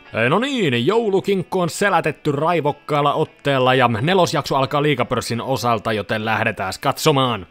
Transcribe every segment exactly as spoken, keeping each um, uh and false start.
No niin, joulukinkku on selätetty raivokkaalla otteella ja nelosjakso alkaa liigapörssin osalta, joten lähdetään katsomaan.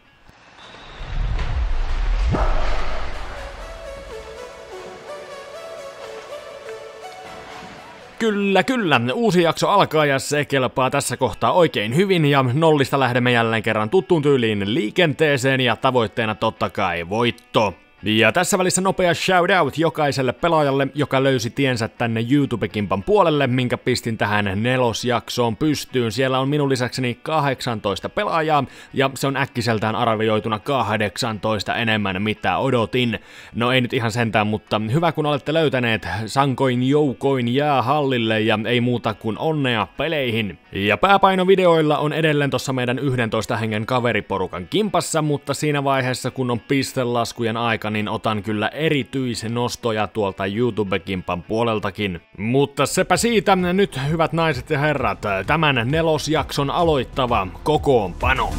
Kyllä, kyllä. Uusi jakso alkaa ja se kelpaa tässä kohtaa oikein hyvin ja nollista lähdemme jälleen kerran tuttuun tyyliin liikenteeseen ja tavoitteena totta kai voitto. Ja tässä välissä nopea shoutout jokaiselle pelaajalle, joka löysi tiensä tänne YouTube-kimpan puolelle, minkä pistin tähän nelosjaksoon pystyyn. Siellä on minun lisäkseni kahdeksantoista pelaajaa, ja se on äkkiseltään arvioituna kahdeksantoista enemmän mitä odotin. No ei nyt ihan sentään, mutta hyvä kun olette löytäneet, sankoin joukoin jää hallille ja ei muuta kuin onnea peleihin. Ja pääpainovideoilla on edelleen tossa meidän yhdentoista hengen kaveriporukan kimpassa, mutta siinä vaiheessa kun on pistelaskujen aika, niin otan kyllä erityisnostoja tuolta YouTube-kimpan puoleltakin. Mutta sepä siitä nyt, hyvät naiset ja herrat, tämän nelosjakson aloittava kokoonpano.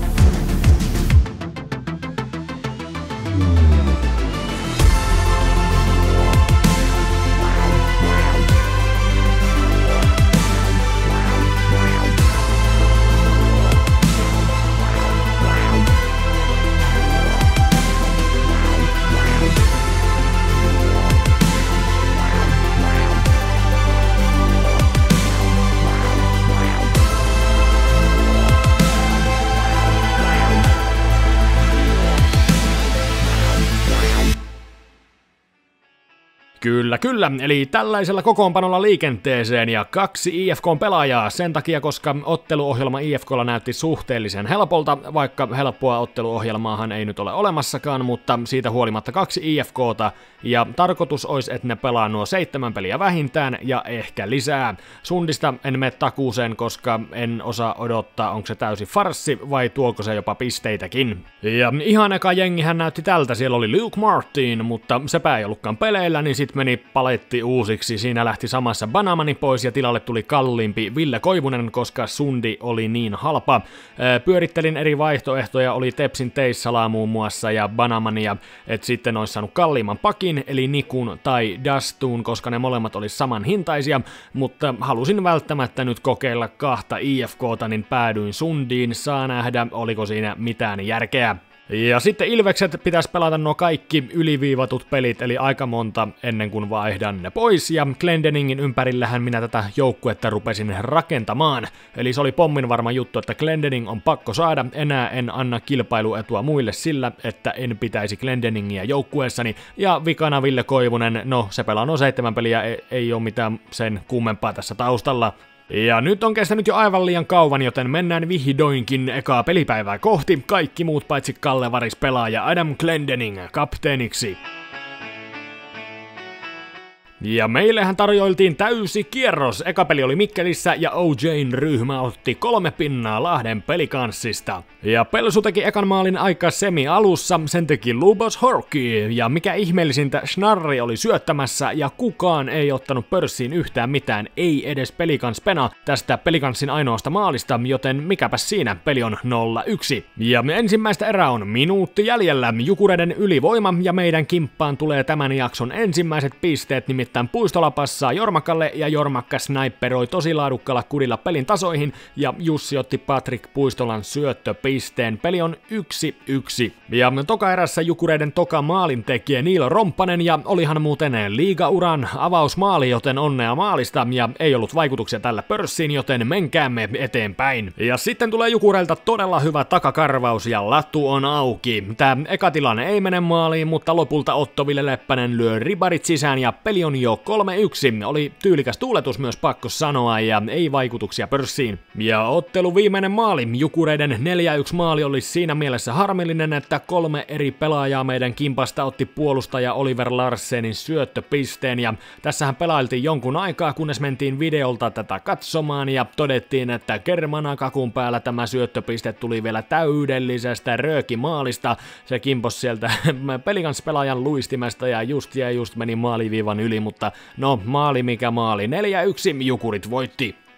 Kyllä, kyllä, eli tällaisella kokoonpanolla liikenteeseen ja kaksi I F K-pelaajaa sen takia, koska otteluohjelma I F K:lla näytti suhteellisen helpolta, vaikka helppoa otteluohjelmaahan ei nyt ole olemassakaan, mutta siitä huolimatta kaksi I F K:ta, ja tarkoitus olisi, että ne pelaa nuo seitsemän peliä vähintään ja ehkä lisää. Sundista en mene takuuseen, koska en osaa odottaa, onko se täysi farssi vai tuoko se jopa pisteitäkin. Ja ihan eka jengihän näytti tältä, siellä oli Luke Martin, mutta sepä ei ollutkaan peleillä, niin sit meni paletti uusiksi, siinä lähti samassa Banamani pois ja tilalle tuli kalliimpi Ville Koivunen, koska Sundi oli niin halpa. Pyörittelin eri vaihtoehtoja, oli Tepsin Teissalaa muun muassa ja Banamania, et sitten olisi saanut kalliimman pakin, eli Nikun tai Dastuun, koska ne molemmat oli saman hintaisia, mutta halusin välttämättä nyt kokeilla kahta I F K:ta, niin päädyin Sundiin, saa nähdä, oliko siinä mitään järkeä. Ja sitten Ilvekset pitäisi pelata nuo kaikki yliviivatut pelit, eli aika monta ennen kuin vaihdan ne pois, ja Glendeningin ympärillähän minä tätä joukkuetta rupesin rakentamaan. Eli se oli pommin varma juttu, että Glendening on pakko saada, enää en anna kilpailuetua muille sillä, että en pitäisi Glendeningiä joukkueessani, ja vikana Ville Koivunen, no se pelaa nuo seitsemän peliä, ei, ei ole mitään sen kummempaa tässä taustalla. Ja nyt on kestänyt jo aivan liian kauan, joten mennään vihdoinkin ekaa pelipäivää kohti, kaikki muut paitsi Kalle Varis pelaa ja Adam Glendening kapteeniksi. Ja meillehän tarjoiltiin täysi kierros. Eka peli oli Mikkelissä ja O J:n ryhmä otti kolme pinnaa Lahden Pelikanssista. Ja Pelsu teki ekan maalin aika semi-alussa, sen teki Lubos Horki. Ja mikä ihmeellisintä, Schnarri oli syöttämässä ja kukaan ei ottanut pörssiin yhtään mitään, ei edes Pelikans Pena tästä Pelikanssin ainoasta maalista, joten mikäpäs siinä, peli on nolla yksi. Ja ensimmäistä erää on minuutti jäljellä, Jukureiden ylivoima ja meidän kimppaan tulee tämän jakson ensimmäiset pisteet, nimittäin Puistola passaa Jormakalle ja Jormakka sniperoi tosi laadukkaalla kudilla pelin tasoihin ja Jussi otti Patrick Puistolan syöttöpisteen. Peli on yksi yksi. Ja toka erässä Jukureiden toka maalin tekee Niilo Romppanen ja olihan muuten liigauran avausmaali, joten onnea maalista ja ei ollut vaikutuksia tällä pörssiin, joten menkäämme eteenpäin. Ja sitten tulee Jukureilta todella hyvä takakarvaus ja latu on auki. Tää eka tilanne ei mene maaliin, mutta lopulta Otto Ville Leppänen lyö ribarit sisään ja peli on jo kolme yksi. Oli tyylikäs tuuletus myös pakko sanoa ja ei vaikutuksia pörssiin. Ja ottelu viimeinen maali, Jukureiden neljä yksi maali oli siinä mielessä harmillinen, että kolme eri pelaajaa meidän kimpasta otti puolustaja Oliver Larsenin syöttöpisteen ja tässähän pelailtiin jonkun aikaa, kunnes mentiin videolta tätä katsomaan ja todettiin, että kermana kakun päällä tämä syöttöpiste tuli vielä täydellisestä röökimaalista. Se kimpos sieltä Pelikans-pelaajan luistimesta ja just ja just meni maaliviivan yli, mutta no maali mikä maali, neljä yksi Jukurit voitti.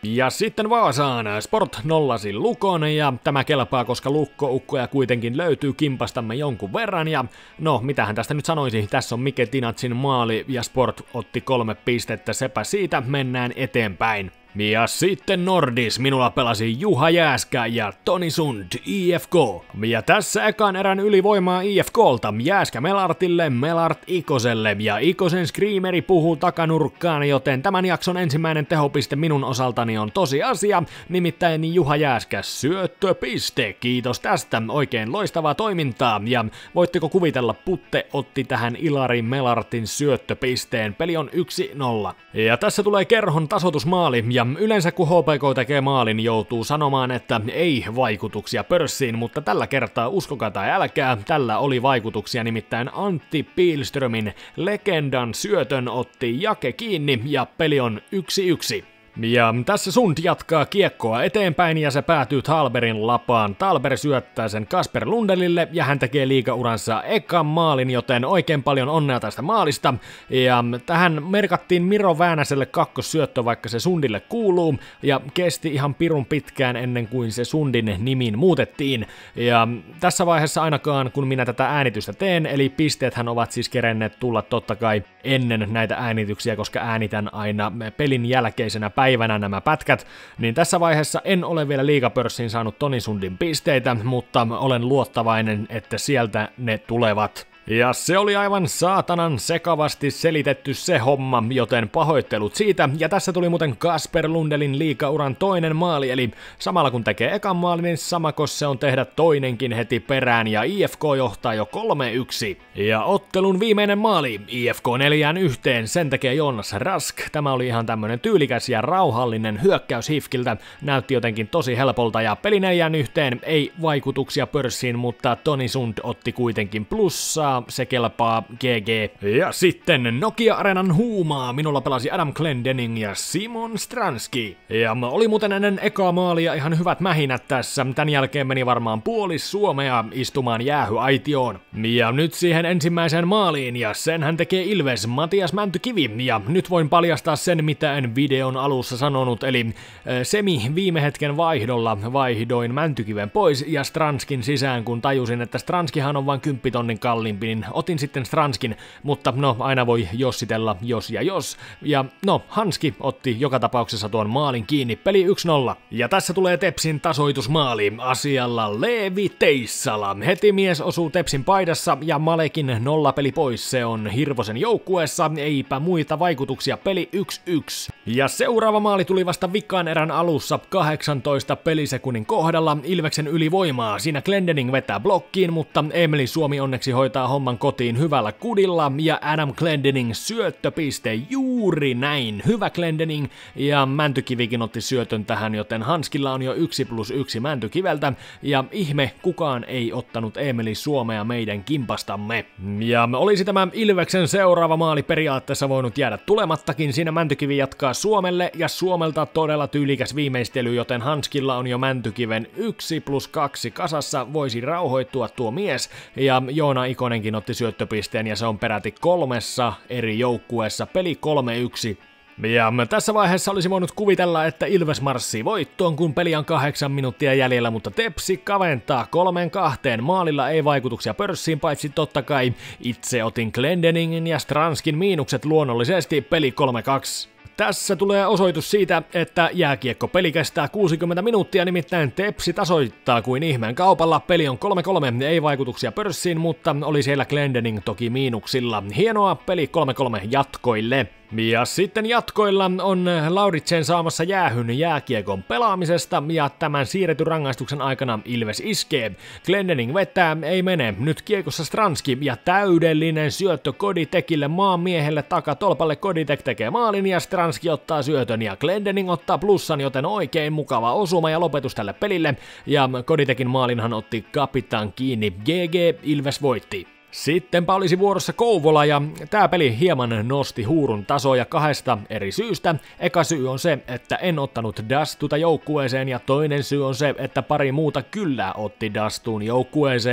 Ja sitten Vaasaan Sport nollasi Lukon ja tämä kelpaa, koska Lukko-ukkoja kuitenkin löytyy kimpastamme jonkun verran ja no mitähän tästä nyt sanoisi, tässä on Mike Tinatsin maali ja Sport otti kolme pistettä, sepä siitä, mennään eteenpäin. Ja sitten Nordis, minulla pelasi Juha Jääskä ja Toni Sund I F K. Ja tässä ekan erän ylivoimaa I F K:lta, Jääskä Melartille, Melart Ikoselle ja Ikosen screameri puhuu takanurkkaan, joten tämän jakson ensimmäinen tehopiste minun osaltani on tosi asia, nimittäin Juha Jääskä syöttöpiste. Kiitos tästä, oikein loistavaa toimintaa ja voitteko kuvitella, Putte otti tähän Ilari Melartin syöttöpisteen, peli on yksi nolla. Ja tässä tulee Kerhon tasoitusmaali ja yleensä kun H P K tekee maalin, joutuu sanomaan, että ei vaikutuksia pörssiin, mutta tällä kertaa uskokaa tai älkää, tällä oli vaikutuksia, nimittäin Antti Pihlströmin legendan syötön otti Jake kiinni ja peli on yksi yksi. Ja tässä Sund jatkaa kiekkoa eteenpäin ja se päätyy Talberin lapaan. Talber syöttää sen Kasper Lundelille ja hän tekee liigauransa ekan maalin, joten oikein paljon onnea tästä maalista. Ja tähän merkattiin Miro Väänäselle kakkossyöttö, vaikka se Sundille kuuluu, ja kesti ihan pirun pitkään ennen kuin se Sundin nimin muutettiin. Ja tässä vaiheessa ainakaan kun minä tätä äänitystä teen, eli pisteethän ovat siis kerenneet tulla totta kai ennen näitä äänityksiä, koska äänitän aina pelin jälkeisenä päivänä päivänä nämä pätkät, niin tässä vaiheessa en ole vielä liigapörssiin saanut Toni Sundin pisteitä, mutta olen luottavainen, että sieltä ne tulevat. Ja se oli aivan saatanan sekavasti selitetty se homma, joten pahoittelut siitä. Ja tässä tuli muuten Kasper Lundelin liigauran toinen maali, eli samalla kun tekee ekan maali, niin samako se on tehdä toinenkin heti perään, ja I F K johtaa jo kolme yksi. Ja ottelun viimeinen maali, I F K neljään yhteen, sen tekee Jonas Rask. Tämä oli ihan tämmönen tyylikäs ja rauhallinen hyökkäys Hifkiltä, näytti jotenkin tosi helpolta, ja peli neljään yhteen, ei vaikutuksia pörssiin, mutta Toni Sund otti kuitenkin plussaa. Se kelpaa G G. Ja sitten Nokia-areenan huumaa. Minulla pelasi Adam Clendening ja Simon Stranski. Ja oli muuten ennen ekaa maalia ihan hyvät mähinät tässä. Tän jälkeen meni varmaan puolis Suomea istumaan jäähyaitioon. Ja nyt siihen ensimmäiseen maaliin, ja sen hän tekee Ilves Matias Mäntykivi. Ja nyt voin paljastaa sen, mitä en videon alussa sanonut, eli äh, semi viime hetken vaihdolla vaihdoin Mäntykiven pois ja Stranskin sisään, kun tajusin, että Stranskihan on vain kymppitonnin kalliimpi, niin otin sitten Stranskin, mutta no aina voi jossitella jos ja jos. Ja no, Hanski otti joka tapauksessa tuon maalin kiinni, peli yksi nolla. Ja tässä tulee Tepsin tasoitusmaali, asialla Leevi Teissala. Heti mies osuu Tepsin paidassa ja Malekin nollapeli pois, se on Hirvosen joukkueessa, eipä muita vaikutuksia, peli yksi yksi. Ja seuraava maali tuli vasta vikan erän alussa kahdeksantoista pelisekunnin kohdalla, Ilveksen ylivoimaa. Siinä Clendening vetää blokkiin, mutta Emeli Suomi onneksi hoitaa homman kotiin hyvällä kudilla ja Adam Clendening syöttöpiste, juuri näin, hyvä Clendening, ja Mäntykivikin otti syötön tähän, joten Hanskilla on jo yksi plus yksi Mäntykiveltä ja ihme kukaan ei ottanut Emeli Suomea meidän kimpastamme. Ja olisi tämä Ilveksen seuraava maali periaatteessa voinut jäädä tulemattakin, siinä Mäntykivi jatkaa Suomelle ja Suomelta todella tyylikäs viimeistely, joten Hanskilla on jo Mäntykiven yksi plus kaksi kasassa, voisi rauhoittua tuo mies, ja Joona Ikonenkin otti syöttöpisteen ja se on peräti kolmessa eri joukkueessa, peli kolme yksi. Ja tässä vaiheessa olisi voinut kuvitella, että Ilves marssii voittoon, kun peli on kahdeksan minuuttia jäljellä, mutta Tepsi kaventaa kolmeen kahteen. Maalilla ei vaikutuksia pörssiin, paitsi totta kai itse otin Clendeningin ja Stranskin miinukset luonnollisesti, peli kolme kaksi. Tässä tulee osoitus siitä, että jääkiekkopeli kestää kuusikymmentä minuuttia, nimittäin Tepsi tasoittaa kuin ihmeen kaupalla. Peli on kolme kolme, ei vaikutuksia pörssiin, mutta oli siellä Clendening toki miinuksilla. Hienoa, peli kolme kolme jatkoille. Ja sitten jatkoilla on Lauritsen saamassa jäähyn jääkiekon pelaamisesta, ja tämän siirretyn rangaistuksen aikana Ilves iskee. Clendening vetää, ei mene, nyt kiekossa Stranski, ja täydellinen syöttö Koditekille maanmiehelle takatolpalle. Koditek tekee maalin, ja Stranski ottaa syötön, ja Clendening ottaa plussan, joten oikein mukava osuma ja lopetus tälle pelille, ja Koditekin maalinhan otti kapitaan kiinni. G G, Ilves voitti. Sittenpä olisi vuorossa Kouvola, ja tää peli hieman nosti huurun tasoja kahdesta eri syystä. Eka syy on se, että en ottanut Dastuta joukkueeseen, ja toinen syy on se, että pari muuta kyllä otti Dastuun joukkueeseen.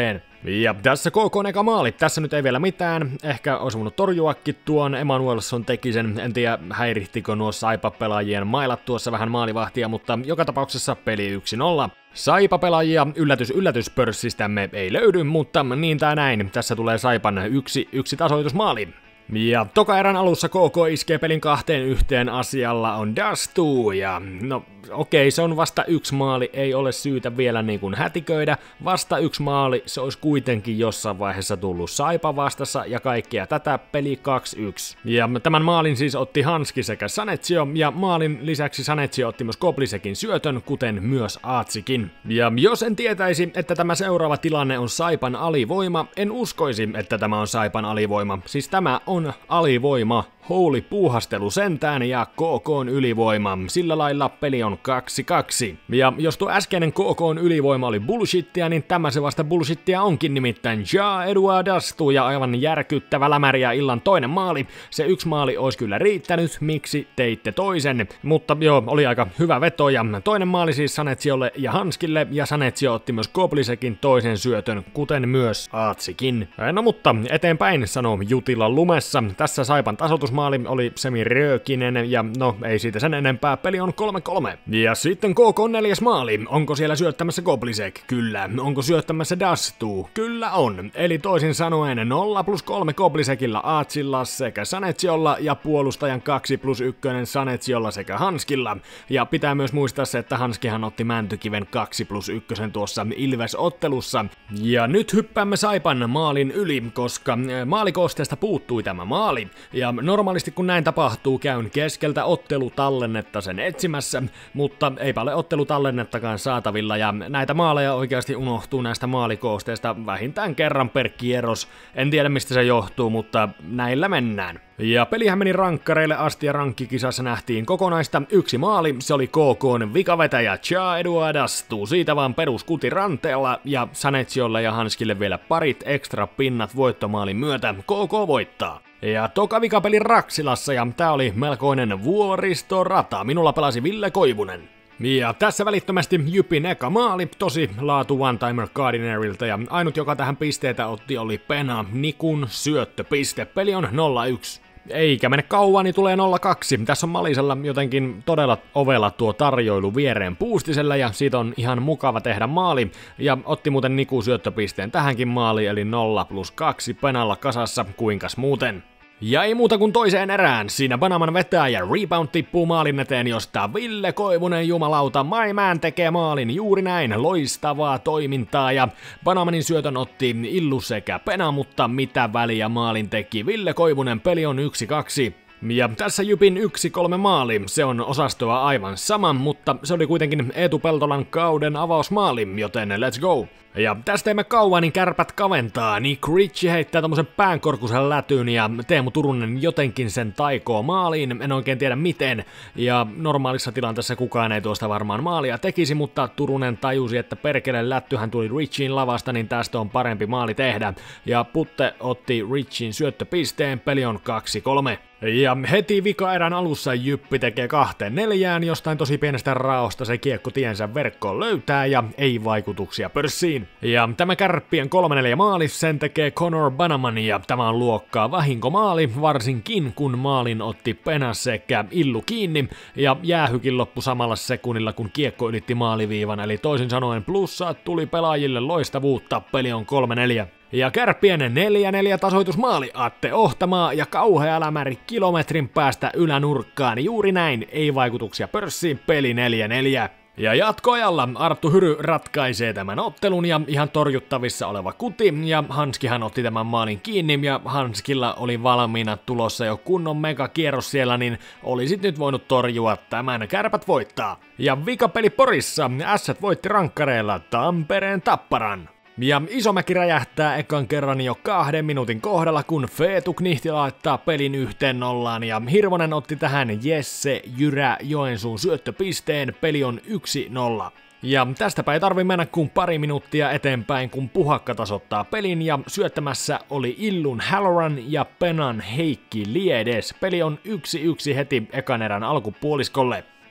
Ja tässä K K:n eka maali, tässä nyt ei vielä mitään, ehkä olisi voinut torjuakin tuon, Emanuelson teki sen, en tiedä häirihtikö nuo Saipa-pelaajien mailat tuossa vähän maalivahtia, mutta joka tapauksessa peli yksi nolla. Saipa-pelaajia yllätys yllätys pörssistämme ei löydy, mutta niin tai näin, tässä tulee Saipan yksi, yksi tasoitusmaali. Ja toka erän alussa K K iskee pelin kahteen yhteen, asialla on Dastu, ja no okei, se on vasta yksi maali, ei ole syytä vielä niin kuin hätiköidä, vasta yksi maali, se olisi kuitenkin jossain vaiheessa tullut Saipa vastassa ja kaikkea tätä, peli kaksi yksi. Ja tämän maalin siis otti Hanski sekä Sanetsio, ja maalin lisäksi Sanetsio otti myös Koblisekin syötön, kuten myös Aatsikin. Ja jos en tietäisi, että tämä seuraava tilanne on Saipan alivoima, en uskoisi, että tämä on Saipan alivoima, siis tämä on alivoima. Holy puuhastelu sentään ja K K:n ylivoima. Sillä lailla peli on kaksi kaksi. Ja jos tuo äskeinen K K:n ylivoima oli bullshittia, niin tämä se vasta bullshittia onkin, nimittäin Ja Eduardastu ja aivan järkyttävä lämäri ja illan toinen maali. Se yksi maali olisi kyllä riittänyt, miksi teitte toisen? Mutta joo, oli aika hyvä veto ja toinen maali siis Sanetsiolle ja Hanskille ja Sanetsio otti myös Koblisekin toisen syötön, kuten myös Aatsikin. No mutta eteenpäin sanoo Jutila lumessa. Tässä Saipan tasoitus maali oli semiröökinen ja no ei siitä sen enempää, peli on kolme kolme. Ja sitten K K neljäs maali, onko siellä syöttämässä Koblisek? Kyllä. Onko syöttämässä Dastu? Kyllä on. Eli toisin sanoen nolla plus kolme Koblisekilla Aatsilla sekä Sanetsiolla ja puolustajan kaksi plus yksi Sanetsiolla sekä Hanskilla. Ja pitää myös muistaa se, että Hanskihan otti Mäntykiven kaksi plus yksi tuossa Ilves-ottelussa. Ja nyt hyppäämme Saipan maalin yli, koska maalikoosteesta puuttui tämä maali. Ja normaalisti kun näin tapahtuu, käyn keskeltä ottelutallennetta sen etsimässä, mutta eipä ole ottelutallennettakaan saatavilla ja näitä maaleja oikeasti unohtuu näistä maalikoosteista vähintään kerran per kierros. En tiedä mistä se johtuu, mutta näillä mennään. Ja pelihän meni rankkareille asti ja rankkikisassa nähtiin kokonaista yksi maali, se oli K K:n vikavetäjä Ja Eduardastu, siitä vaan peruskuti ranteella ja Sanetsiolle ja Hanskille vielä parit ekstra pinnat voittomaalin myötä, K K voittaa. Ja toka vikapeli Raksilassa ja tää oli melkoinen vuoristorata, minulla pelasi Ville Koivunen. Ja tässä välittömästi Jypin eka maali, tosi laatu one-timer Gardnerilta ja ainut joka tähän pisteitä otti oli Pena Nikun syöttöpiste, peli on nolla yksi. Eikä mene kauan, niin tulee nolla kaksi. Tässä on Malisella jotenkin todella ovella tuo tarjoilu viereen Puustiselle ja siitä on ihan mukava tehdä maali. Ja otti muuten Niku syöttöpisteen tähänkin maaliin, eli nolla plus kaksi Penalla kasassa, kuinkas muuten. Ja ei muuta kuin toiseen erään, siinä Banaman vetää ja rebound tippuu maalin eteen, josta Ville Koivunen jumalauta My Man tekee maalin, juuri näin, loistavaa toimintaa ja Banamanin syötön otti Illu sekä Pena, mutta mitä väliä maalin teki Ville Koivunen, peli on yksi kaksi. Ja tässä Jypin yksi kolme maali, se on osastoa aivan sama, mutta se oli kuitenkin Eetu Peltolan kauden avausmaali, joten let's go! Ja tästä emme kauan, niin Kärpät kaventaa, niin Ritchie heittää tommosen päänkorkuisen lätyn ja Teemu Turunen jotenkin sen taikoo maaliin, en oikein tiedä miten, ja normaalissa tilanteessa kukaan ei tuosta varmaan maalia tekisi, mutta Turunen tajusi, että perkele lättyhän tuli Ritchien lavasta, niin tästä on parempi maali tehdä, ja Putte otti Ritchien syöttöpisteen, peli on kaksi kolme. Ja heti vika-erän alussa Jyppi tekee kahteen neljään, jostain tosi pienestä raosta se kiekko tiensä verkkoon löytää ja ei vaikutuksia pörssiin. Ja tämä Kärppien kolme neljä maali, sen tekee Connor Banaman ja tämä on luokkaa vahinkomaali, varsinkin kun maalin otti Pena sekä Illu kiinni ja jäähykin loppu samalla sekunnilla kun kiekko ylitti maaliviivan, eli toisin sanoen plussaa tuli pelaajille loistavuutta, peli on kolme neljä. Ja Kärppien neljä neljä tasoitusmaali, Atte Ohtamaa ja kauhea lämäri kilometrin päästä ylänurkkaan, juuri näin, ei vaikutuksia pörssiin, peli neljä neljä. Ja jatkoajalla Arttu Hyry ratkaisee tämän ottelun ja ihan torjuttavissa oleva kuti, ja Hanskihan otti tämän maalin kiinni, ja Hanskilla oli valmiina tulossa jo kunnon megakierros siellä, niin olisit nyt voinut torjua tämän, Kärpät voittaa. Ja vikapeli Porissa, Ässät voitti rankkareilla Tampereen Tapparan. Ja Isomäki räjähtää ekan kerran jo kahden minuutin kohdalla, kun Feetu Knihti laittaa pelin yhteen nollaan ja Hirvonen otti tähän Jesse Jyrä Joensuun syöttöpisteen, peli on yksi nolla. Ja tästäpä ei tarvi mennä kuin pari minuuttia eteenpäin, kun Puhakka tasoittaa pelin ja syöttämässä oli Illun Halloran ja Penan Heikki Liedes. Peli on yksi yksi heti ekan erän alkupuoliskolle.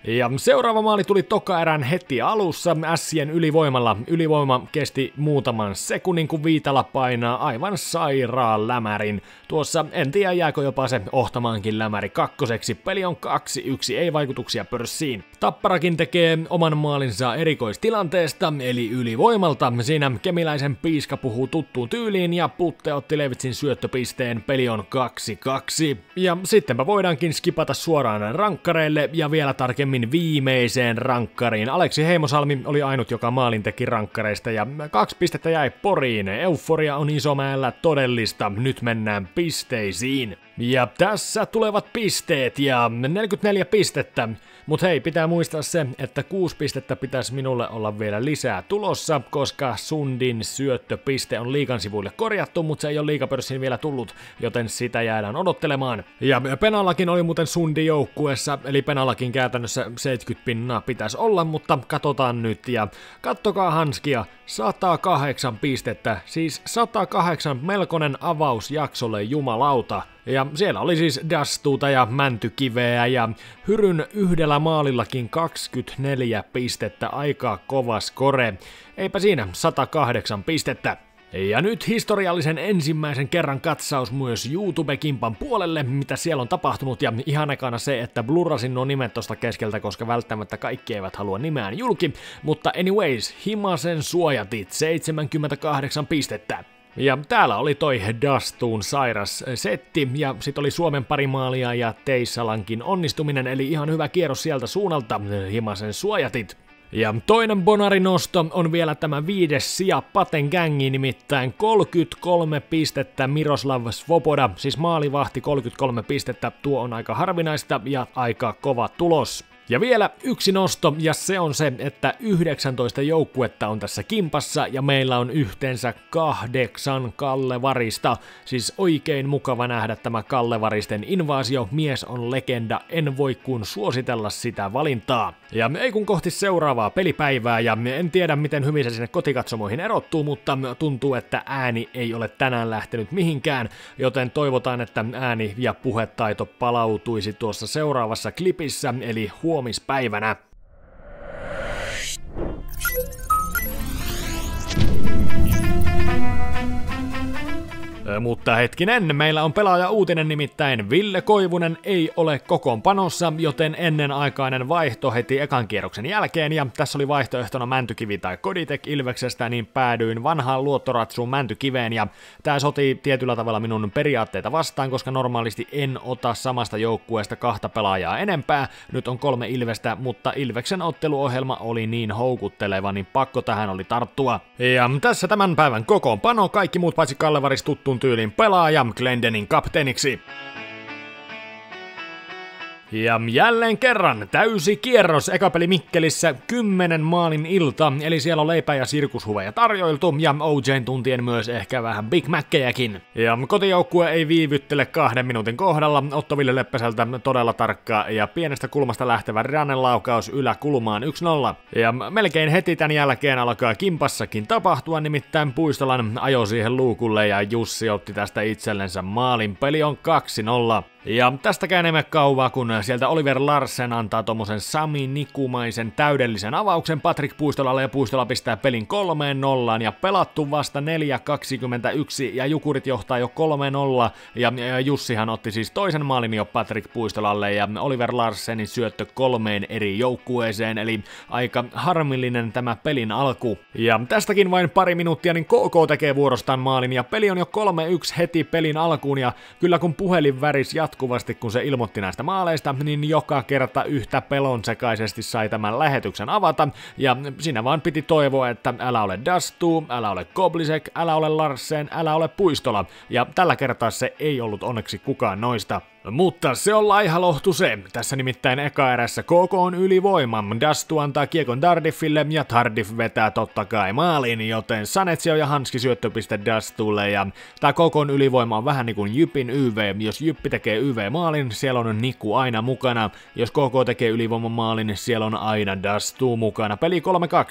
Ja seuraava maali tuli toka erän heti alussa Ässien ylivoimalla. Ylivoima kesti muutaman sekunnin, kun Viitala painaa aivan sairaan lämärin. Tuossa en tiedä jääkö jopa se ohtamaankin lämäri kakkoseksi. Peli on kaksi yksi, ei vaikutuksia pörssiin. Tapparakin tekee oman maalinsa erikoistilanteesta, eli ylivoimalta. Siinä Kemiläisen piiska puhuu tuttuun tyyliin ja Putte otti Levitsin syöttöpisteen. Peli on kaksi kaksi. Ja sittenpä voidaankin skipata suoraan rankkareille ja vielä tarkemmin viimeiseen rankkariin. Aleksi Heimosalmi oli ainut, joka maalin teki rankkareista ja kaksi pistettä jäi Poriin. Euforia on Isomäellä todellista. Nyt mennään pisteisiin. Ja tässä tulevat pisteet ja neljäkymmentäneljä pistettä. Mut hei, pitää muistaa se, että kuusi pistettä pitäisi minulle olla vielä lisää tulossa, koska Sundin syöttöpiste on liigan sivuille korjattu, mutta se ei ole liigapörssiin vielä tullut, joten sitä jäädään odottelemaan. Ja Penallakin oli muuten Sundin joukkueessa, eli Penallakin käytännössä seitsemänkymmentä pinnaa pitäisi olla, mutta katsotaan nyt ja kattokaa hanskia, sata kahdeksan pistettä, siis sata kahdeksan melkoinen avaus jaksolle jumalauta. Ja siellä oli siis Dastuuta ja Mäntykiveä ja Hyryn yhdellä maalillakin kaksikymmentäneljä pistettä, aika kova skore. Eipä siinä, sata kahdeksan pistettä. Ja nyt historiallisen ensimmäisen kerran katsaus myös YouTube-kimpan puolelle, mitä siellä on tapahtunut, ja ihan ekana se, että blurrasin nuo nimet tosta keskeltä, koska välttämättä kaikki eivät halua nimeään julki, mutta anyways, Himasen suojatit, seitsemänkymmentäkahdeksan pistettä. Ja täällä oli toi Dastuun sairas setti, ja sit oli Suomen pari maalia ja Teissalankin onnistuminen, eli ihan hyvä kierros sieltä suunnalta, Himasen suojatit. Ja toinen bonarinosto on vielä tämä viides sija Paten gängi, nimittäin kolmekymmentäkolme pistettä Miroslav Svoboda, siis maalivahti kolmekymmentäkolme pistettä, tuo on aika harvinaista ja aika kova tulos. Ja vielä yksi nosto, ja se on se, että yhdeksäntoista joukkuetta on tässä kimpassa, ja meillä on yhteensä kahdeksan Kallevarista. Siis oikein mukava nähdä tämä Kallevaristen invaasio, mies on legenda, en voi kun suositella sitä valintaa. Ja ei kun kohti seuraavaa pelipäivää, ja en tiedä miten hyvin se sinne kotikatsomoihin erottuu, mutta tuntuu, että ääni ei ole tänään lähtenyt mihinkään, joten toivotaan, että ääni ja puhetaito palautuisi tuossa seuraavassa klipissä, eli huomispäivänä. Mutta hetkinen, meillä on pelaaja uutinen, nimittäin Ville Koivunen ei ole kokoonpanossa, joten ennenaikainen vaihto heti ekan kierroksen jälkeen, ja tässä oli vaihtoehtona Mäntykivi tai Koditek Ilveksestä, niin päädyin vanhaan luottoratsuun Mäntykiveen, ja tää sotii tietyllä tavalla minun periaatteita vastaan, koska normaalisti en ota samasta joukkueesta kahta pelaajaa enempää, nyt on kolme Ilvestä, mutta Ilveksen otteluohjelma oli niin houkutteleva, niin pakko tähän oli tarttua. Ja tässä tämän päivän kokoonpano, kaikki muut paitsi Kallevaris tuttuun tyylin pelaaja Glendenin kapteeniksi. Ja jälleen kerran täysi kierros, eka peli Mikkelissä, kymmenen maalin ilta, eli siellä on leipää ja sirkushuveja tarjoiltu, ja O J:n tuntien myös ehkä vähän Big Mackejakin. Ja kotijoukkue ei viivyttele kahden minuutin kohdalla, Otto Ville Leppäseltä todella tarkka ja pienestä kulmasta lähtevä rannelaukaus yläkulmaan yksi nolla. Ja melkein heti tämän jälkeen alkaa kimpassakin tapahtua, nimittäin Puistolan ajo siihen luukulle ja Jussi otti tästä itsellensä maalin, peli on kaksi nolla. Ja tästäkään emme kauaa, kun sieltä Oliver Larsen antaa tommosen Sami Nikumaisen täydellisen avauksen Patrik Puistolalle, ja Puistola pistää pelin kolmeen nollaan, ja pelattu vasta neljä kaksikymmentäyksi, ja Jukurit johtaa jo kolme nolla, ja Jussihan otti siis toisen maalin jo Patrik Puistolalle, ja Oliver Larsenin syöttö kolmeen eri joukkueeseen, eli aika harmillinen tämä pelin alku. Ja tästäkin vain pari minuuttia, niin K K tekee vuorostaan maalin, ja peli on jo kolme yksi heti pelin alkuun, ja kyllä kun puhelin väris jatkuvasti, kun se ilmoitti näistä maaleista, niin joka kerta yhtä pelonsekaisesti sai tämän lähetyksen avata, ja siinä vaan piti toivoa, että älä ole Dastu, älä ole Koblisek, älä ole Larsen, älä ole Puistola, ja tällä kertaa se ei ollut onneksi kukaan noista. Mutta se on laihalohtu se. Tässä nimittäin eka erässä K K on ylivoima. Dastu antaa kiekon Tardifille ja Tardif vetää totta kai maaliin, joten Sanetsio ja Hanski syöttöpiste Dastulle, ja tää K K:n ylivoima on vähän niin kuin Jypin Y V. Jos Jyppi tekee Y V-maalin, siellä on Niku aina mukana. Jos K K tekee ylivoimamaalin, siellä on aina Dastu mukana. Peli kolme kaksi.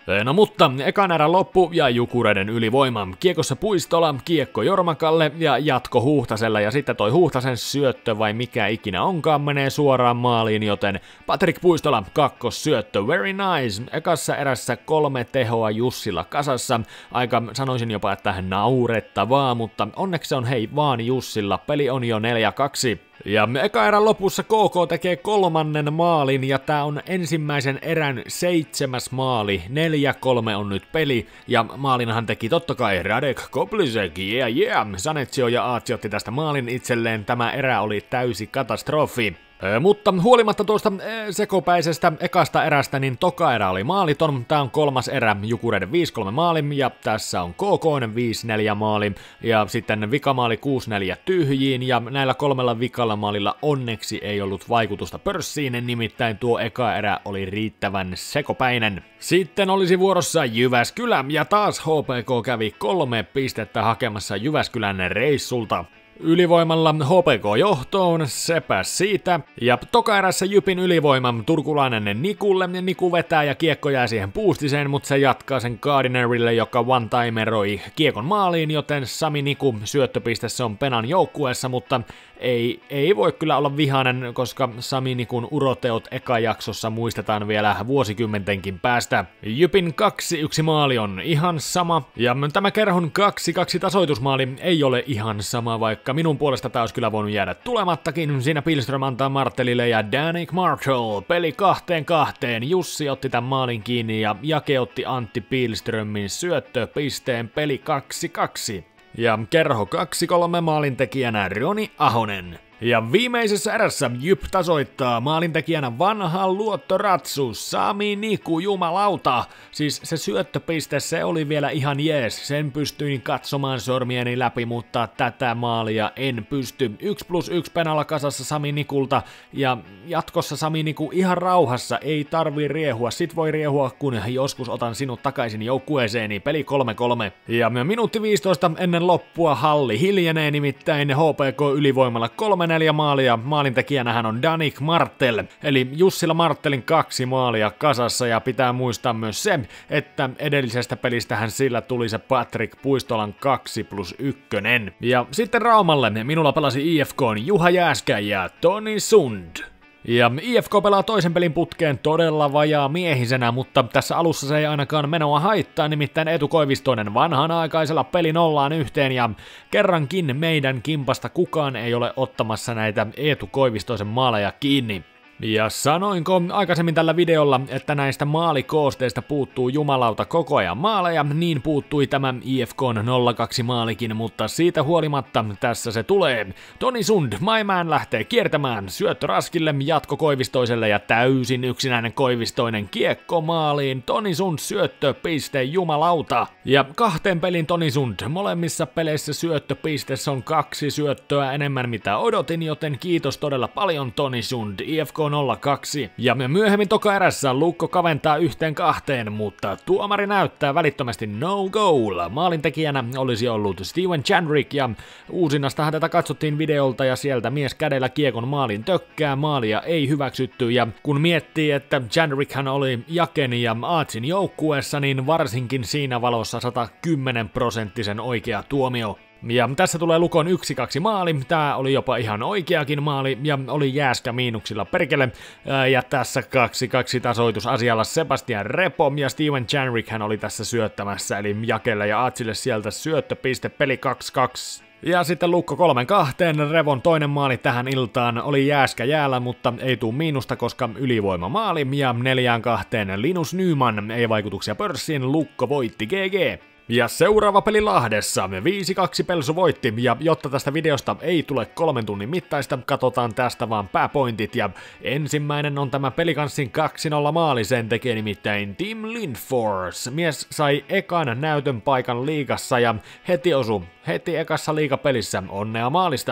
No mutta ekan erän loppu ja Jukureiden ylivoima. Kiekossa Puistola, kiekko Jormakalle ja jatko Huhtasella ja sitten toi Huhtasen syöttö vai mikä ikinä onkaan menee suoraan maaliin, joten Patrick Puistola kakkossyöttö, very nice. Ekassa erässä kolme tehoa Jussilla kasassa, aika sanoisin jopa, että naurettavaa, mutta onneksi se on hei vaan Jussilla, peli on jo neljä kaksi. Ja eka erän lopussa K K tekee kolmannen maalin ja tää on ensimmäisen erän seitsemäs maali, neljä kolme on nyt peli ja maalinhan teki totta kai Radek Koplisek, yeah yeah, Sanetsio ja Aatsi otti tästä maalin itselleen, tämä erä oli täysi katastrofi. Ee, mutta huolimatta tuosta ee, sekopäisestä ekasta erästä, niin toka erä oli maaliton, tää on kolmas erä, Jukureiden viisi kolme maali, ja tässä on K K:n viisi neljä maali, ja sitten vikamaali kuusi neljä tyhjiin, ja näillä kolmella vikalla maalilla onneksi ei ollut vaikutusta pörssiin, nimittäin tuo eka erä oli riittävän sekopäinen. Sitten olisi vuorossa Jyväskylä, ja taas H P K kävi kolme pistettä hakemassa Jyväskylän reissulta. Ylivoimalla H P K johtoon, sepä siitä. Ja toka erässä Jypin ylivoima, turkulainen Nikulle, Niku vetää ja kiekko jää siihen puustiseen, mutta se jatkaa sen Gardinerille, joka one-timeroi kiekon maaliin, joten Sami Niku syöttöpiste se on Penan joukkueessa, mutta ei, ei voi kyllä olla vihainen, koska Sami Nikun uroteot eka jaksossa muistetaan vielä vuosikymmentenkin päästä. Jypin kaksi yksi maali on ihan sama, ja tämä Kerhon kaksi kaksi tasoitusmaali ei ole ihan sama, vaikka minun puolesta tää olisi kyllä voinut jäädä tulemattakin. Siinä Pilström antaa Martellille ja Danik Marshall peli kahteen kahteen. Jussi otti tämän maalin kiinni ja Jake otti Antti Pilströmin syöttöpisteen, peli kaksi kaksi. Ja Kerho kaksi kolme maalintekijänä Roni Ahonen. Ja viimeisessä erässä Jyp tasoittaa maalintekijänä vanha luottoratsu Sami Niku, jumalauta. Siis se syöttöpiste, se oli vielä ihan jees, sen pystyin katsomaan sormieni läpi, mutta tätä maalia en pysty. yksi plus yksi penalla kasassa Sami Nikulta, ja jatkossa Sami Niku ihan rauhassa, ei tarvii riehua, sit voi riehua kun joskus otan sinut takaisin joukkueeseeni, peli kolme kolme. Ja minuutti viisitoista ennen loppua halli hiljenee, nimittäin H P K ylivoimalla kolme neljä maalia, maalintekijänähän on Danik Martel, eli Jussilla Martelin kaksi maalia kasassa, ja pitää muistaa myös se, että edellisestä pelistähän sillä tuli se Patrick Puistolan kaksi plus yksi. Ja sitten Raumalle minulla pelasi I F K:n Juha Jääskä ja Toni Sund. Ja I F K pelaa toisen pelin putkeen todella vajaa miehisenä, mutta tässä alussa se ei ainakaan menoa haittaa, nimittäin Eetu Koivistoinen vanhanaikaisella peli nollaan yhteen, ja kerrankin meidän kimpasta kukaan ei ole ottamassa näitä Eetu Koivistoisen maaleja kiinni. Ja sanoinko aikaisemmin tällä videolla, että näistä maalikoosteista puuttuu jumalauta koko ajan maaleja, niin puuttui tämä I F K:n nolla kaksi maalikin, mutta siitä huolimatta tässä se tulee. Toni Sund, Maimäen lähtee kiertämään, syöttö Raskille, jatko Koivistoiselle ja täysin yksinäinen Koivistoinen kiekko maaliin. Toni Sund syöttöpiste, jumalauta. Ja kahteen pelin Toni Sund, molemmissa peleissä syöttöpiste on kaksi syöttöä enemmän mitä odotin, joten kiitos todella paljon Toni Sund, I F K nolla kaksi. Ja myöhemmin toka erässä Lukko kaventaa yhteen kahteen, mutta tuomari näyttää välittömästi no goal. Maalintekijänä olisi ollut Steven Chandrick, ja uusinnastahan tätä katsottiin videolta ja sieltä mies kädellä kiekon maalin tökkää, maalia ei hyväksytty, ja kun miettii, että Chandrickhan oli Jaken ja Aatsin joukkueessa, niin varsinkin siinä valossa sata kymmenen prosenttisen oikea tuomio. Ja tässä tulee Lukon yksi kaksi maali, tää oli jopa ihan oikeakin maali, ja oli Jääskä miinuksilla perkele, ja tässä kaksi kaksi tasoitus asialla Sebastian Repo, ja Steven Chandrick hän oli tässä syöttämässä, eli Jakelle ja Aatsille sieltä syöttöpiste, peli kaksi kaksi. Ja sitten Lukko kolme kahteen, Revon toinen maali tähän iltaan oli Jääskä jäällä, mutta ei tuu miinusta, koska ylivoima maali, ja neljään kahteen Linus Nyman, ei vaikutuksia pörssiin, Lukko voitti G G. Ja seuraava peli Lahdessa, viisi kaksi Pelsu voitti, ja jotta tästä videosta ei tule kolmen tunnin mittaista, katsotaan tästä vaan pääpointit, ja ensimmäinen on tämä Pelikanssin kaksi nolla maali, sen tekee nimittäin Tim Lindfors. Mies sai ekan näytön paikan liigassa, ja heti osu, heti ekassa liigapelissä, onnea maalista.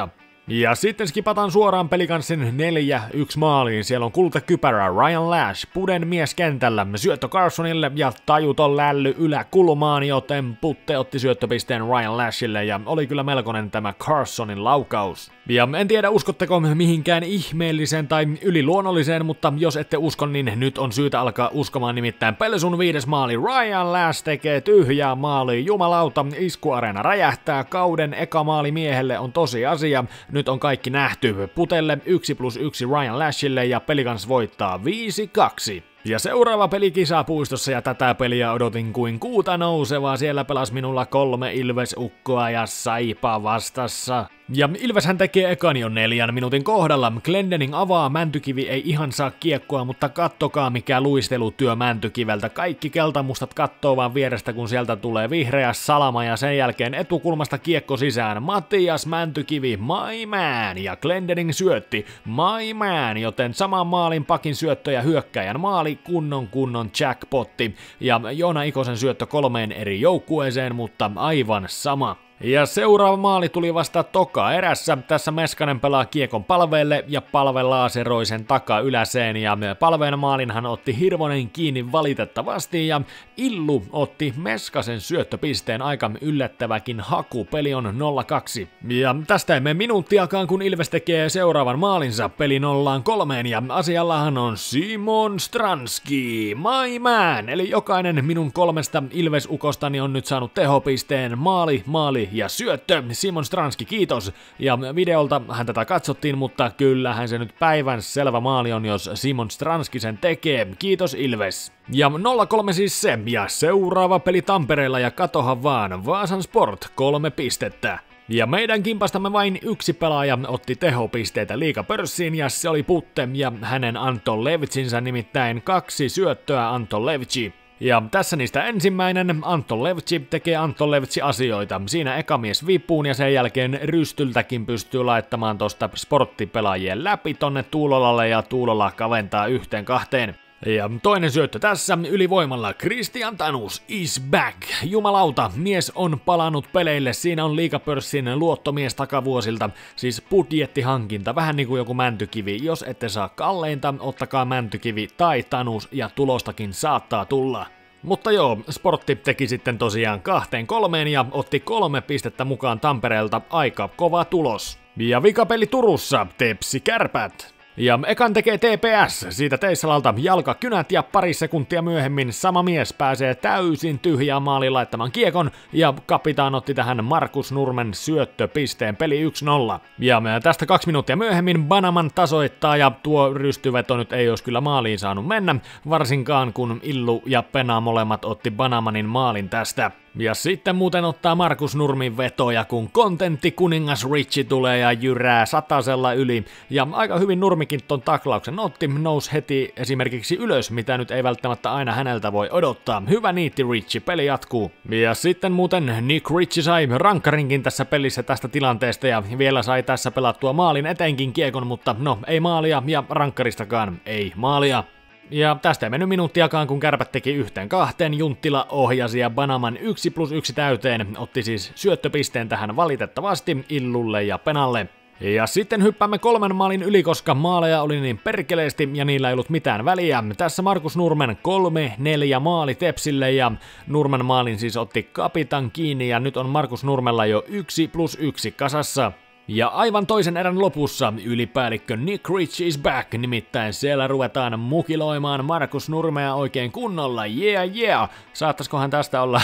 Ja sitten skipataan suoraan pelikanssin neljä yksi maaliin. Siellä on kultakypärä Ryan Lash, Puden mies kentällä, syöttö Carsonille ja tajuton lälly yläkulmaan, joten Putte otti syöttöpisteen Ryan Lashille ja oli kyllä melkoinen tämä Carsonin laukaus. Ja en tiedä uskotteko mihinkään ihmeelliseen tai yliluonnolliseen, mutta jos ette usko, niin nyt on syytä alkaa uskomaan, nimittäin Pelsun viides maali. Ryan Lash tekee tyhjää maalia, jumalauta, iskuareena räjähtää, kauden eka maali miehelle on tosi asia. Nyt on kaikki nähty. Putelle yksi plus yksi Ryan Lashille ja Pelicans voittaa viisi kaksi. Ja seuraava peli kisapuistossa ja tätä peliä odotin kuin kuuta nousevaa. Siellä pelasi minulla kolme Ilves-ukkoa ja Saipa vastassa. Ja Ilveshän tekee ekan jo neljän minuutin kohdalla. Glendening avaa, Mäntykivi ei ihan saa kiekkoa, mutta kattokaa mikä luistelutyö Mäntykiveltä. Kaikki keltamustat kattoo vaan vierestä, kun sieltä tulee vihreä salama ja sen jälkeen etukulmasta kiekko sisään. Matias Mäntykivi, my man, ja Glendening syötti, my man, joten saman maalin pakin syöttö ja hyökkäjän maali, kunnon kunnon jackpotti. Ja Joona Ikosen syöttö kolmeen eri joukkueeseen, mutta aivan sama. Ja seuraava maali tuli vasta toka erässä. Tässä Meskanen pelaa kiekon palveelle ja palve laaseroi sen takaa yläseen ja palveen maalinhan otti Hirvonen kiinni valitettavasti ja Illu otti Meskasen syöttöpisteen, aika yllättäväkin haku, peli on nolla kaksi. Ja tästä ei mene minuuttiakaan kun Ilves tekee seuraavan maalinsa, peli nollaan kolmeen ja asiallahan on Simon Stranski, my man, eli jokainen minun kolmesta Ilves-ukostani on nyt saanut tehopisteen, maali, maali ja syöttö, Simon Stranski, kiitos. Ja videolta hän tätä katsottiin, mutta kyllähän se nyt päivän selvä maali on, jos Simon Stranski sen tekee. Kiitos Ilves. Ja nolla kolme siis se, ja seuraava peli Tampereella ja katohan vaan, Vaasan Sport, kolme pistettä. Ja meidän kimpastamme vain yksi pelaaja otti tehopisteitä liigapörssiin ja se oli Putte ja hänen Anton Levtsinsä, nimittäin kaksi syöttöä Anton Levtsi. Ja tässä niistä ensimmäinen, Anton Levtsi tekee Anton Levtsi asioita. Siinä eka mies vipuun ja sen jälkeen rystyltäkin pystyy laittamaan tosta sporttipelaajien läpi tonne Tuulolalle ja Tuulola kaventaa yhteen kahteen. Ja toinen syöttö tässä ylivoimalla, Christian Tanus is back. Jumalauta, mies on palannut peleille, siinä on liigapörssin luottomies takavuosilta, siis budjettihankinta, vähän niin kuin joku Mäntykivi. Jos ette saa kalleinta, ottakaa Mäntykivi tai Tanus ja tulostakin saattaa tulla. Mutta joo, Sportti teki sitten tosiaan kahteen kolmeen ja otti kolme pistettä mukaan Tampereelta, aika kova tulos. Ja vikapeli Turussa, Tepsi Kärpät. Ja ekan tekee T P S, siitä Teissalalta jalkakynät ja pari sekuntia myöhemmin sama mies pääsee täysin tyhjään maaliin laittamaan kiekon ja kapitaan otti tähän Markus Nurmen syöttöpisteen, peli yksi nolla. Ja tästä kaksi minuuttia myöhemmin Banaman tasoittaa ja tuo rystyveto nyt ei olisi kyllä maaliin saanut mennä, varsinkaan kun Illu ja Pena molemmat otti Banamanin maalin tästä. Ja sitten muuten ottaa Markus Nurmin vetoja, kun kontentti kuningas Richie tulee ja jyrää satasella yli. Ja aika hyvin Nurmikin ton taklauksen otti, nousi heti esimerkiksi ylös, mitä nyt ei välttämättä aina häneltä voi odottaa. Hyvä niitti Richie, peli jatkuu. Ja sitten muuten Nick Richie sai rankkarinkin tässä pelissä tästä tilanteesta ja vielä sai tässä pelattua maalin eteenkin kiekon, mutta no ei maalia ja rankkaristakaan ei maalia. Ja tästä ei mennyt minuuttiakaan, kun Kärpät teki yhteen kahteen, Junttila ohjasi ja Banaman yksi plus yksi täyteen, otti siis syöttöpisteen tähän valitettavasti Illulle ja Penalle. Ja sitten hyppäämme kolmen maalin yli, koska maaleja oli niin perkeleesti ja niillä ei ollut mitään väliä. Tässä Markus Nurmen kolme neljä maali Tepsille ja Nurmen maalin siis otti kapitan kiinni ja nyt on Markus Nurmella jo yksi plus yksi kasassa. Ja aivan toisen erän lopussa ylipäällikkö Nick Rich is back, nimittäin siellä ruvetaan mukiloimaan Markus Nurmea oikein kunnolla, yeah yeah, saattaisikohan tästä olla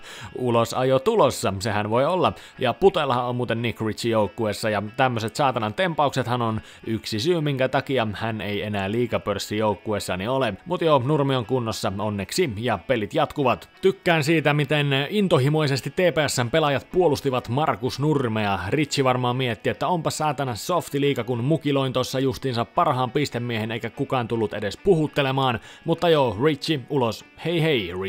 ulosajo tulossa, sehän voi olla, ja Putellahan on muuten Nick Rich joukkueessa, ja tämmöiset saatanan tempauksethan on yksi syy, minkä takia hän ei enää liigapörssijoukkueessani ole, mut joo, Nurmi on kunnossa onneksi, ja pelit jatkuvat. Tykkään siitä, miten intohimoisesti T P S:n pelaajat puolustivat Markus Nurmea, Richie varmaan mietti, että onpa saatana softi liiga, kun mukiloin tossa justiinsa parhaan pistemiehen eikä kukaan tullut edes puhuttelemaan, mutta joo, Richie ulos, hei hei Richie.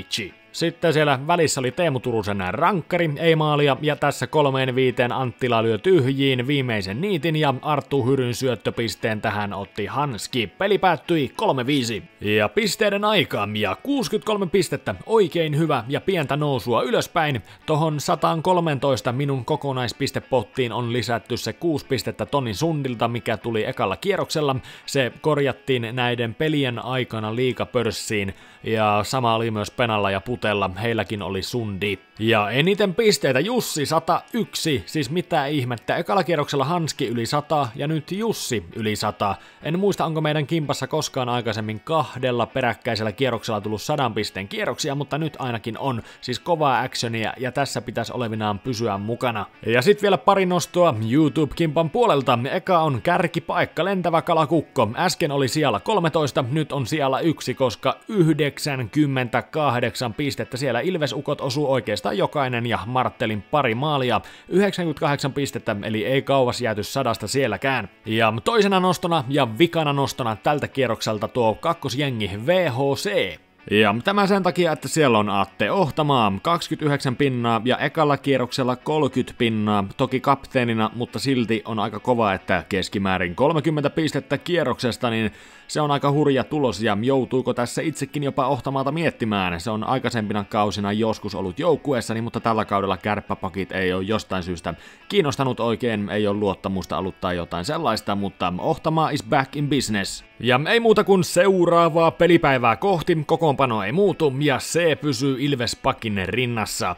Sitten siellä välissä oli Teemu Turusen rankkari, ei maalia, ja tässä kolmeen viiteen Anttila lyö tyhjiin viimeisen niitin, ja Arttu Hyryn syöttöpisteen tähän otti Hanski. Peli päättyi kolme viisi. Ja pisteiden aika, ja kuusikymmentäkolme pistettä, oikein hyvä, ja pientä nousua ylöspäin. Tohon sata kolmetoista minun kokonaispistepottiin on lisätty se kuusi pistettä Toni Sundilta, mikä tuli ekalla kierroksella. Se korjattiin näiden pelien aikana liigapörssiin, ja sama oli myös Penalla ja Putella, heilläkin oli Sundi. Ja eniten pisteitä Jussi sata yksi, siis mitä ihmettä, ekalla kierroksella Hanski yli sata ja nyt Jussi yli sata. En muista, onko meidän kimpassa koskaan aikaisemmin kahdella peräkkäisellä kierroksella tullut sadan pisteen kierroksia, mutta nyt ainakin on, siis kovaa actionia ja tässä pitäisi olevinaan pysyä mukana. Ja sit vielä pari nostoa YouTube-kimpan puolelta. Eka on kärkipaikka, lentävä kalakukko. Äsken oli siellä kolmetoista, nyt on siellä yksi, koska yhdeksänkymmentäkahdeksan pistettä siellä Ilves-ukot osuu oikeastaan jokainen ja Marttelin pari maalia. yhdeksänkymmentäkahdeksan pistettä, eli ei kauas jääty sadasta sielläkään. Ja toisena nostona ja vikana nostona tältä kierrokselta tuo kakkosjengi V H C. Ja tämä sen takia, että siellä on Atte Ohtamaa, kaksikymmentäyhdeksän pinnaa ja ekalla kierroksella kolmekymmentä pinnaa, toki kapteenina, mutta silti on aika kova, että keskimäärin kolmekymmentä pistettä kierroksesta, niin se on aika hurja tulos ja joutuuko tässä itsekin jopa Ohtamaata miettimään. Se on aikaisempina kausina joskus ollut joukkueessani, mutta tällä kaudella kärppäpakit ei ole jostain syystä kiinnostanut oikein, ei ole luottamusta ollut tai jotain sellaista, mutta Ohtamaa is back in business. Ja ei muuta kuin seuraavaa pelipäivää kohti, kokoonpano ei muutu ja se pysyy Ilves-pakin rinnassa.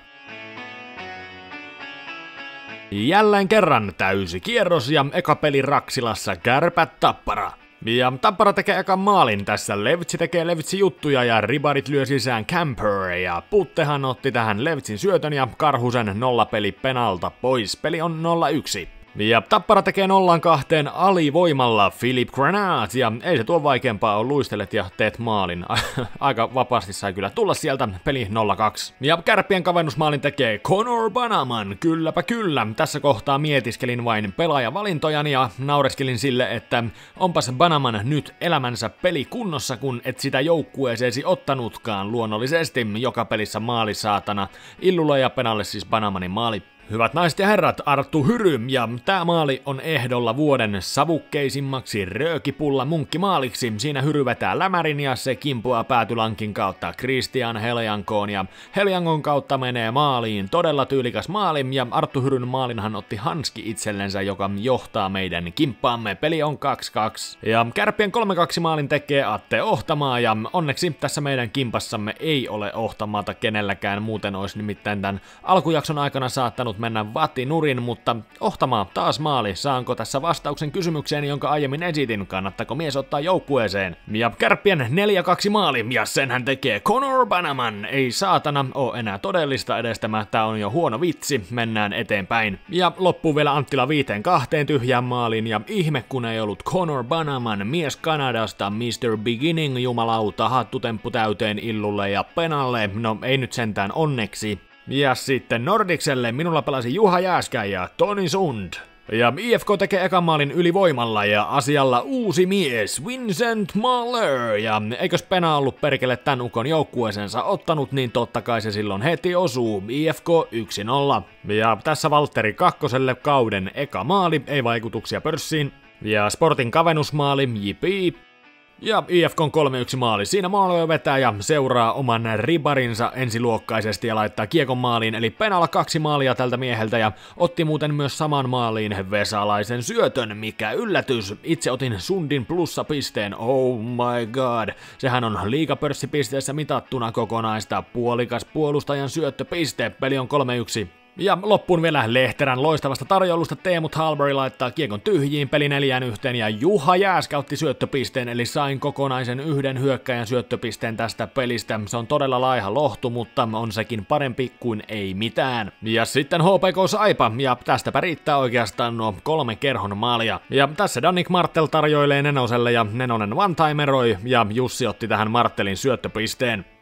Jälleen kerran täysi kierros ja eka peli Raksilassa Kärpät Tappara. Ja Tappara tekee ekan maalin tässä, Levtsi tekee Levtsi juttuja ja ribarit lyö sisään Camper ja Puttehan otti tähän Levtsin syötön ja Karhusen nollapeli penalta pois, peli on nolla yksi. Ja Tappara tekee nollan kahteen alivoimalla Philip Granat, ja ei se tuo vaikeampaa ole, luistelet ja teet maalin. Aika vapaasti sai kyllä tulla sieltä, peli nolla kaksi. Ja Kärppien kavennusmaalin tekee Connor Bannerman, kylläpä kyllä. Tässä kohtaa mietiskelin vain pelaajavalintojani ja naureskelin sille, että onpas Bannerman nyt elämänsä peli kunnossa, kun et sitä joukkueeseesi ottanutkaan luonnollisesti. Joka pelissä maali saatana. Illulle ja Penalle siis Bannermanin maali. Hyvät naiset ja herrat, Arttu Hyry, ja tää maali on ehdolla vuoden savukkeisimmaksi röökipulla munkkimaaliksi. Siinä Hyry vetää lämärin ja se kimpuaa päätylankin kautta Christian Heliankoon ja Heliankon kautta menee maaliin. Todella tyylikäs maali ja Arttu Hyryn maalinhan otti Hanski itsellensä, joka johtaa meidän kimppaamme. Peli on kaksi kaksi. Ja Kärppien kolme kaksi maalin tekee Atte Ohtamaa ja onneksi tässä meidän kimpassamme ei ole Ohtamaata kenelläkään, muuten olisi nimittäin tämän alkujakson aikana saattanut mennä vatti nurin, mutta Ohtamaa taas maali. Saanko tässä vastauksen kysymykseen, jonka aiemmin esitin, kannattako mies ottaa joukkueeseen? Ja Kärppien neljä kaksi maali, ja senhän tekee Connor Bannerman. Ei saatana oo enää todellista edes tämä, tää on jo huono vitsi, mennään eteenpäin. Ja loppuu vielä Anttila viiteen kahteen tyhjään maaliin, ja ihme kun ei ollut Connor Bannerman, mies Kanadasta, mister Beginning, jumalauta, hattutemppu täyteen Illulle ja Penalle, no ei nyt sentään onneksi. Ja sitten Nordikselle minulla pelasi Juha Jääskä ja Toni Sund. Ja I F K tekee ekan maalin ylivoimalla ja asialla uusi mies, Vincent Mahler. Ja eikös Pena ollut perkele tän ukon joukkueesensa ottanut, niin totta kai se silloin heti osuu. I F K yksi nolla. Ja tässä Valtteri Kakkoselle kauden eka maali, ei vaikutuksia pörssiin. Ja Sportin kavennusmaali, jipi. Ja I F K:n kolme yksi maali. Siinä maali vetää ja seuraa oman ribarinsa ensiluokkaisesti ja laittaa kiekon maaliin. Eli Penalla kaksi maalia tältä mieheltä ja otti muuten myös saman maaliin vesalaisen syötön. Mikä yllätys. Itse otin Sundin plussapisteen. Oh my god. Sehän on liigapörssipisteessä mitattuna kokonaista. Puolikas puolustajan syöttöpiste. Peli on kolme yksi. Ja loppuun vielä Lehterän loistavasta tarjoulusta Teemu Talbury laittaa kiekon tyhjiin, peli neljään yhteen ja Juha Jääskä otti syöttöpisteen, eli sain kokonaisen yhden hyökkäjän syöttöpisteen tästä pelistä. Se on todella laiha lohtu, mutta on sekin parempi kuin ei mitään. Ja sitten H P K Saipa, ja tästäpä riittää oikeastaan nuo kolme kerhon maalia. Ja tässä Danik Martel tarjoilee Nenoselle ja Nenonen one-timeroi, ja Jussi otti tähän Martelin syöttöpisteen.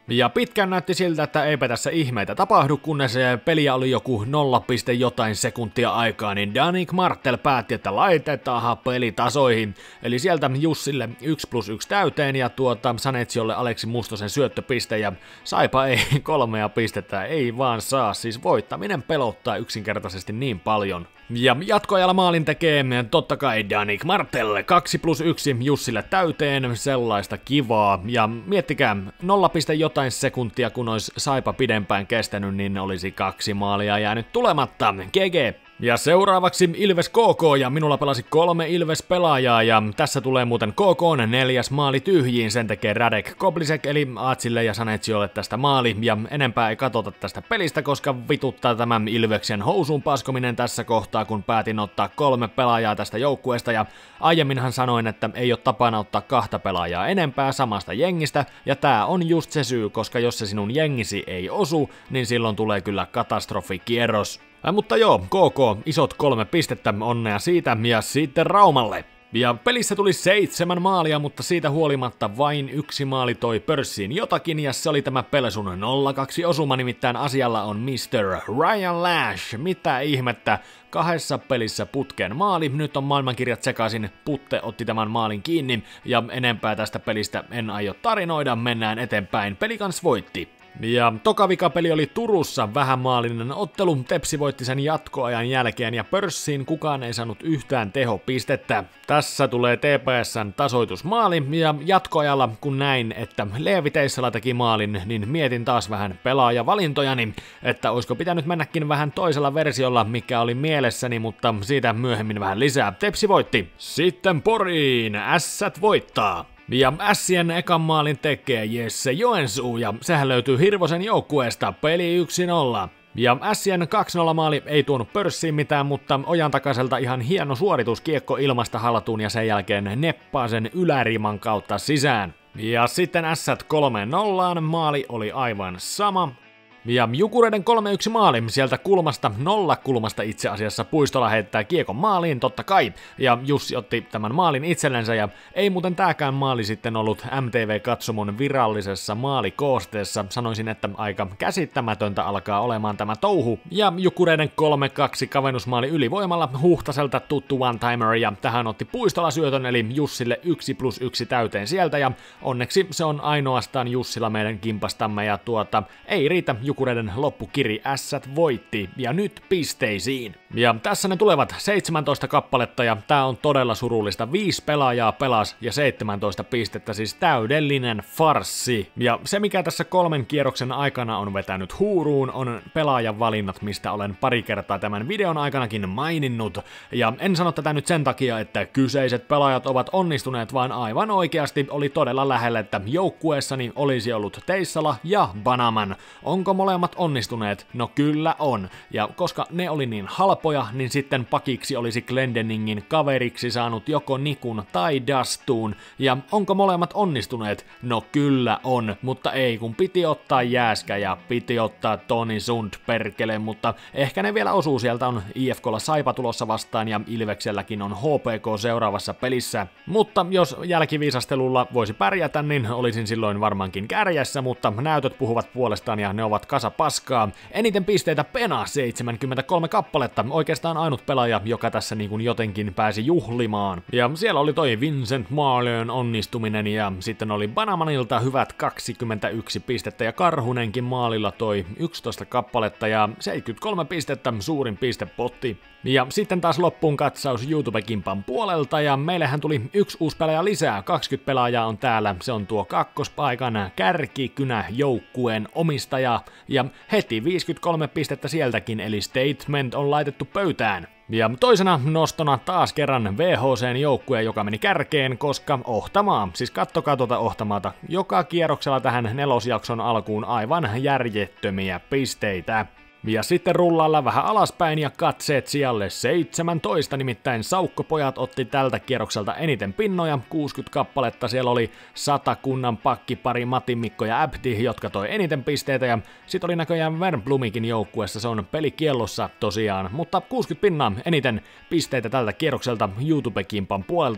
Ja pitkään näytti siltä, että eipä tässä ihmeitä tapahdu, kunnes peliä oli joku nolla piste jotain sekuntia aikaa, niin Danik Martel päätti, että laitetaan peli tasoihin. Eli sieltä Jussille yksi plus yksi täyteen ja tuota Sanetsiolle Aleksi Mustosen syöttöpiste ja Saipa ei kolmea pistettä, ei vaan saa, siis voittaminen pelottaa yksinkertaisesti niin paljon. Ja jatkoajalla maalin tekee totta kai Danik Martel, kaksi plus yksi Jussille täyteen, sellaista kivaa. Ja miettikää, nolla piste jotain sekuntia kun olisi Saipa pidempään kestänyt, niin olisi kaksi maalia jäänyt tulematta. G G. Ja seuraavaksi Ilves K K ja minulla pelasi kolme Ilves-pelaajaa ja tässä tulee muuten K K:n neljäs maali tyhjiin, sen tekee Radek Koblisek eli Aatsille ja Sanetsiolle tästä maali ja enempää ei katsota tästä pelistä, koska vituttaa tämä Ilveksen housuun paskominen tässä kohtaa, kun päätin ottaa kolme pelaajaa tästä joukkueesta ja aiemminhan sanoin, että ei ole tapana ottaa kahta pelaajaa enempää samasta jengistä ja tää on just se syy, koska jos se sinun jengisi ei osu, niin silloin tulee kyllä katastrofikierros. Äh, mutta joo, K K, isot kolme pistettä, onnea siitä ja sitten Raumalle. Ja pelissä tuli seitsemän maalia, mutta siitä huolimatta vain yksi maali toi pörssiin jotakin, ja se oli tämä Pelsun nolla kaksi osuma, nimittäin asialla on mister Ryan Lash. Mitä ihmettä, kahdessa pelissä putkeen maali, nyt on maailmankirjat sekaisin, Putte otti tämän maalin kiinni, ja enempää tästä pelistä en aio tarinoida, mennään eteenpäin, Pelikans voitti. Ja toka vikapeli oli Turussa vähänmaalinen ottelu, Tepsi voitti sen jatkoajan jälkeen ja pörssiin kukaan ei saanut yhtään tehopistettä. Tässä tulee T P S:n tasoitusmaali ja jatkoajalla kun näin, että Leevi Teissala teki maalin, niin mietin taas vähän pelaajavalintojani, että olisiko pitänyt mennäkin vähän toisella versiolla, mikä oli mielessäni, mutta siitä myöhemmin vähän lisää. Tepsi voitti. Sitten Poriin, Ässät voittaa. Ja Ässien ekan maalin tekee Jesse Joensuu ja sehän löytyy Hirvosen joukkueesta, peli yksi nolla. Ja Ässien kaksi nolla maali ei tuonut pörssiin mitään, mutta Ojan takaiselta ihan hieno suoritus, kiekko ilmasta haltuun ja sen jälkeen neppaa sen yläriman kautta sisään. Ja sitten Ässät kolme nolla, maali oli aivan sama. Ja Jukureiden kolme yksi maali sieltä kulmasta, nolla kulmasta itse asiassa Puistola heittää kiekon maaliin totta kai, ja Jussi otti tämän maalin itsellensä ja ei muuten tääkään maali sitten ollut M T V-katsomon virallisessa maalikoosteessa, sanoisin, että aika käsittämätöntä alkaa olemaan tämä touhu, ja Jukureiden kolme kaksi kavennusmaali ylivoimalla Huhtaselta tuttu one-timer ja tähän otti Puistola syötön eli Jussille yksi plus yksi täyteen sieltä ja onneksi se on ainoastaan Jussilla meidän kimpastamme ja tuota ei riitä Jukureiden loppukiri, Ässät voitti, ja nyt pisteisiin. Ja tässä ne tulevat seitsemäntoista kappaletta, ja tää on todella surullista. Viisi pelaajaa pelas ja seitsemäntoista pistettä, siis täydellinen farssi. Ja se mikä tässä kolmen kierroksen aikana on vetänyt huuruun, on pelaajan valinnat, mistä olen pari kertaa tämän videon aikanakin maininnut. Ja en sano tätä nyt sen takia, että kyseiset pelaajat ovat onnistuneet, vaan aivan oikeasti oli todella lähellä, että joukkueessani olisi ollut Teissala ja Banaman. Onko molemmat onnistuneet? No kyllä on. Ja koska ne oli niin halpoja, niin sitten pakiksi olisi Glendeningin kaveriksi saanut joko Nikun tai Dastuun. Ja onko molemmat onnistuneet? No kyllä on, mutta ei kun piti ottaa Jääskä ja piti ottaa Toni Sund perkele, mutta ehkä ne vielä osuu, sieltä on I F K:lla Saipa tulossa vastaan ja Ilvekselläkin on H P K seuraavassa pelissä. Mutta jos jälkiviisastelulla voisi pärjätä, niin olisin silloin varmaankin kärjessä, mutta näytöt puhuvat puolestaan ja ne ovat kasa paskaa. Eniten pisteitä Pena, seitsemänkymmentäkolme kappaletta, oikeastaan ainut pelaaja, joka tässä niin kuin jotenkin pääsi juhlimaan. Ja siellä oli toi Vincent Marleyn onnistuminen ja sitten oli Banamanilta hyvät kaksikymmentäyksi pistettä ja Karhunenkin maalilla toi yksitoista kappaletta ja seitsemänkymmentäkolme pistettä, suurin pistepotti. Ja sitten taas loppuun katsaus YouTube-kimpan puolelta ja meillähän tuli yksi uusi pelaaja lisää, kaksikymmentä pelaajaa on täällä, se on tuo kakkospaikan kärkikynä joukkueen omistaja ja heti viisikymmentäkolme pistettä sieltäkin, eli statement on laitettu pöytään. Ja toisena nostona taas kerran V H C:n joukkue, joka meni kärkeen, koska Ohtamaa, siis kattokaa tuota Ohtamaata, joka kierroksella tähän nelosjakson alkuun aivan järjettömiä pisteitä. Ja sitten rullailla vähän alaspäin ja katseet sijalle seitsemäntoista, nimittäin Saukkopojat otti tältä kierrokselta eniten pinnoja, kuusikymmentä kappaletta, siellä oli sata kunnan pakkipari Matti, Mikko ja Abdi, jotka toi eniten pisteitä ja sit oli näköjään Wernblumikin joukkueessa, se on pelikiellossa tosiaan, mutta kuusikymmentä pinnaa eniten pisteitä tältä kierrokselta YouTube-kimpan puolelta.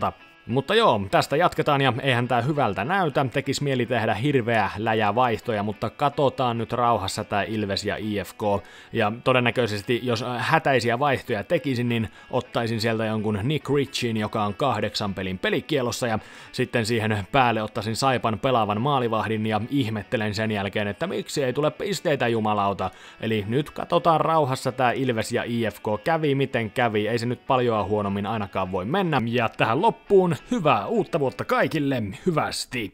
Mutta joo, tästä jatketaan ja eihän tää hyvältä näytä, tekis mieli tehdä hirveä läjä vaihtoja, mutta katsotaan nyt rauhassa tää Ilves ja I F K. Ja todennäköisesti, jos hätäisiä vaihtoja tekisin, niin ottaisin sieltä jonkun Nick Ritchin, joka on kahdeksan pelin pelikielossa, ja sitten siihen päälle ottaisin Saipan pelaavan maalivahdin ja ihmettelen sen jälkeen, että miksi ei tule pisteitä jumalauta. Eli nyt katsotaan rauhassa tää Ilves ja I F K, kävi miten kävi, ei se nyt paljoa huonommin ainakaan voi mennä. Ja tähän loppuun hyvää uutta vuotta kaikille, hyvästi!